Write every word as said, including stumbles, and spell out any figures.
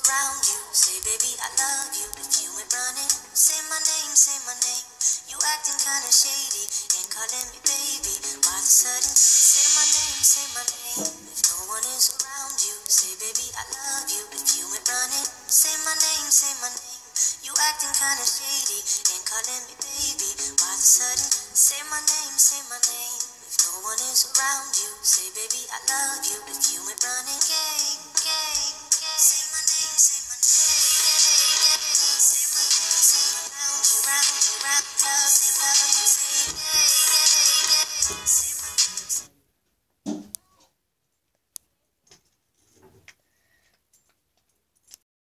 around you, say baby I love you. If you ain't running, say my name, say my name. You acting kinda shady, ain't calling me baby. Why the sudden, say my name, say my name. If no one is around you, say baby I love you. If you ain't running, say my name, say my name. You acting kinda shady, ain't calling me baby. Why the sudden, say my name, say my name. If no one is around you, say baby I love you. If you ain't running, gay, gay.